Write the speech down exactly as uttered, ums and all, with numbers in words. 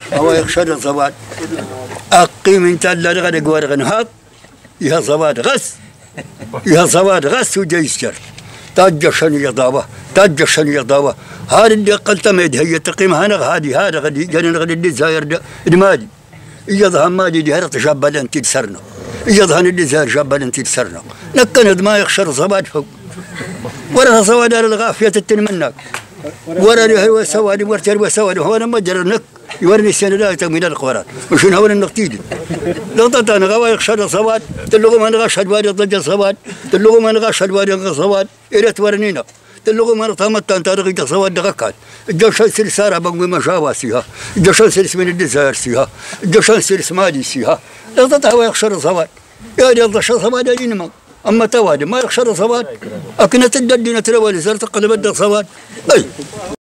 هو يخشر صواد أقيم انت لا غدا غوار نهاب يا صواد غس يا صواد غس وجيسر تاجشن يضاوه تاجشن يضاوه هذا اللي قلت ما هي تقيم هنا هذه هذا غادي جاني غادي اللي زاير المادي يظهر مادي دي هرت شبال انت تسرنا يظهر اللي زاير شبال انت تسرنا نكند ما يخشر صواد فوق ورا صواد على الغافيه تتمنى ورا هو سواد ورتر وسواد هو انا ما جرنك يورني السنه لا تمين القران وشنو هو النقتيد لو طلعنا غوا يخشر صواد تلغوا ما نغش الوادي ضج صواد تلغوا ما نغش الوادي صواد الى تورنينا تلغوا ما رطمت انت رغي صواد دغكات الجوشان سلساره بقوي ما شاواسيها الجوشان سلس من الدزاير سيها الجوشان سلس مالي سيها لو طلع هو يخشر صواد يا ريال صواد دينما اما توادي ما يخشر صواد اكنت الددينه تلوى زرت قلب الصواد اي